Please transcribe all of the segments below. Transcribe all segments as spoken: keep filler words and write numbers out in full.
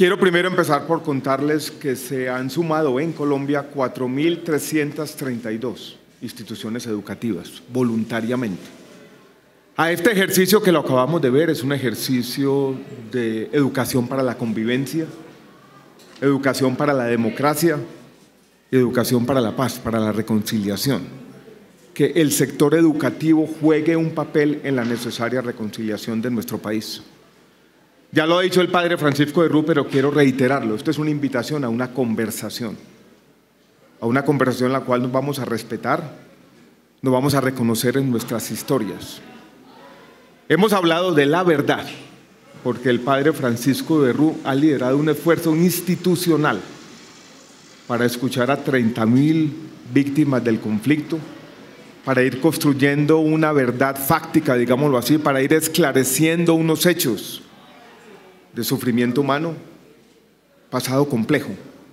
Quiero primero empezar por contarles que se han sumado en Colombia cuatro mil trescientas treinta y dos instituciones educativas, voluntariamente. A este ejercicio que lo acabamos de ver es un ejercicio de educación para la convivencia, educación para la democracia, educación para la paz, para la reconciliación. Que el sector educativo juegue un papel en la necesaria reconciliación de nuestro país. Ya lo ha dicho el padre Francisco de Rú, pero quiero reiterarlo. Esto es una invitación a una conversación, a una conversación en la cual nos vamos a respetar, nos vamos a reconocer en nuestras historias. Hemos hablado de la verdad, porque el padre Francisco de Rú ha liderado un esfuerzo institucional para escuchar a treinta mil víctimas del conflicto, para ir construyendo una verdad fáctica, digámoslo así, para ir esclareciendo unos hechos de sufrimiento humano, pasado complejo.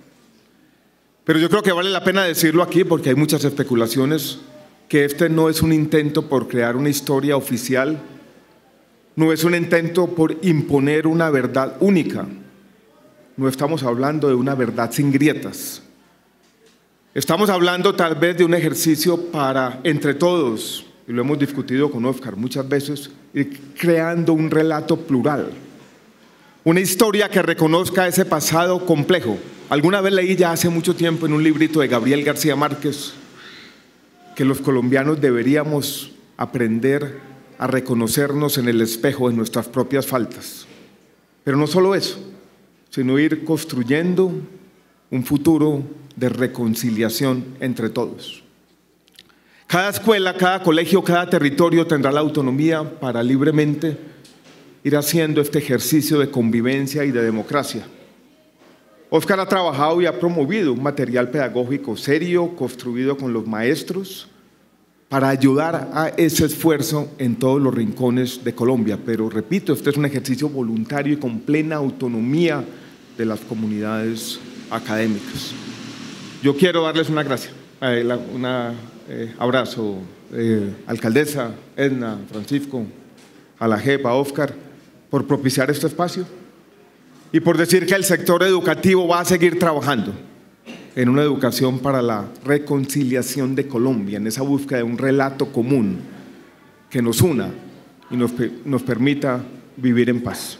Pero yo creo que vale la pena decirlo aquí porque hay muchas especulaciones, que este no es un intento por crear una historia oficial, no es un intento por imponer una verdad única, no estamos hablando de una verdad sin grietas. Estamos hablando tal vez de un ejercicio para, entre todos, y lo hemos discutido con Óscar muchas veces, ir creando un relato plural. Una historia que reconozca ese pasado complejo. Alguna vez leí ya hace mucho tiempo en un librito de Gabriel García Márquez que los colombianos deberíamos aprender a reconocernos en el espejo de nuestras propias faltas. Pero no solo eso, sino ir construyendo un futuro de reconciliación entre todos. Cada escuela, cada colegio, cada territorio tendrá la autonomía para libremente ir haciendo este ejercicio de convivencia y de democracia. Óscar ha trabajado y ha promovido un material pedagógico serio, construido con los maestros, para ayudar a ese esfuerzo en todos los rincones de Colombia. Pero repito, este es un ejercicio voluntario y con plena autonomía de las comunidades académicas. Yo quiero darles una gracia, eh, un eh, abrazo, eh, alcaldesa, Edna, Francisco, a la J E P, a Óscar, por propiciar este espacio y por decir que el sector educativo va a seguir trabajando en una educación para la reconciliación de Colombia, en esa búsqueda de un relato común que nos una y nos, nos permita vivir en paz.